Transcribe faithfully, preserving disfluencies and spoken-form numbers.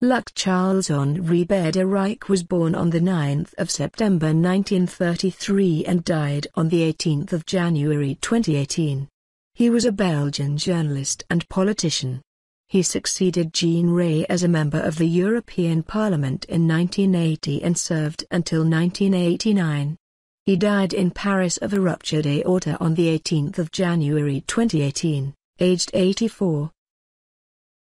Luc Charles-Henri Bédéric was born on the ninth of September nineteen thirty-three and died on the eighteenth of January twenty eighteen. He was a Belgian journalist and politician. He succeeded Jean Rey as a member of the European Parliament in nineteen eighty and served until nineteen eighty-nine. He died in Paris of a ruptured aorta on the eighteenth of January twenty eighteen, aged eighty-four.